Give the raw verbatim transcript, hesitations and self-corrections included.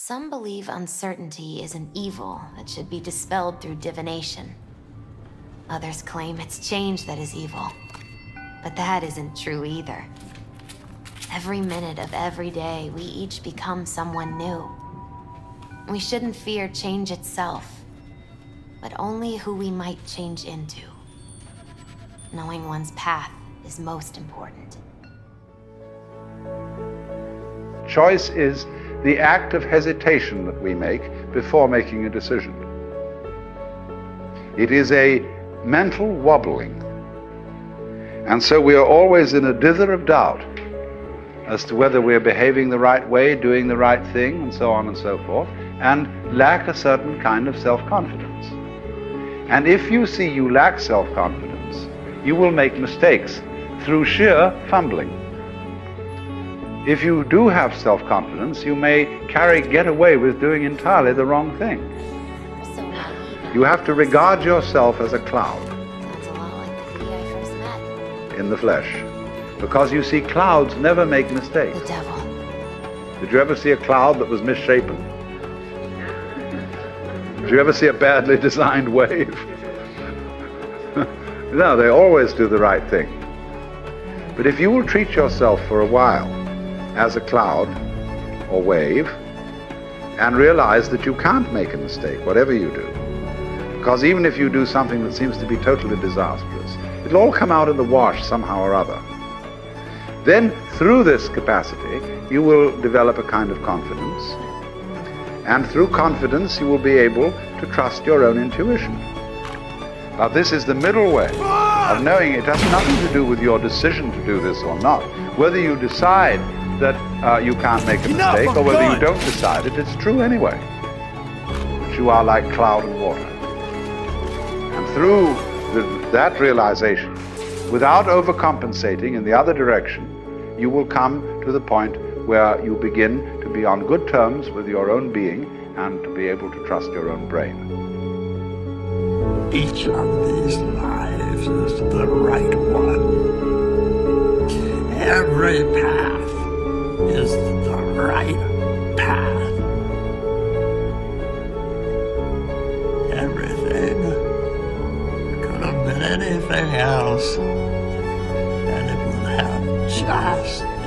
Some believe uncertainty is an evil that should be dispelled through divination. Others claim it's change that is evil. But that isn't true either. Every minute of every day, we each become someone new. We shouldn't fear change itself, but only who we might change into. Knowing one's path is most important. Choice is the act of hesitation that we make before making a decision. It is a mental wobbling. And so we are always in a dither of doubt as to whether we're behaving the right way, doing the right thing, and so on and so forth, and lack a certain kind of self-confidence. And if you see you lack self-confidence, you will make mistakes through sheer fumbling. If you do have self-confidence, you may carry, get away with doing entirely the wrong thing. You have to regard yourself as a cloud. Sounds a lot like the Lee I first met. In the flesh. Because you see, clouds never make mistakes. The devil. Did you ever see a cloud that was misshapen? Did you ever see a badly designed wave? No, they always do the right thing. But if you will treat yourself for a while as a cloud or wave and realize that you can't make a mistake, whatever you do, because even if you do something that seems to be totally disastrous, it'll all come out in the wash somehow or other. Then, through this capacity, you will develop a kind of confidence, and through confidence you will be able to trust your own intuition. Now, this is the middle way of knowing. It has nothing to do with your decision to do this or not. Whether you decide that uh, you can't make a Enough, mistake, I'm or whether done. you don't decide it, it's true anyway. But you are like cloud and water. And through the, that realization, without overcompensating in the other direction, you will come to the point where you begin to be on good terms with your own being and to be able to trust your own brain. Each of these lives is the right one. Every path is the right path. Everything could have been anything else, and it would have just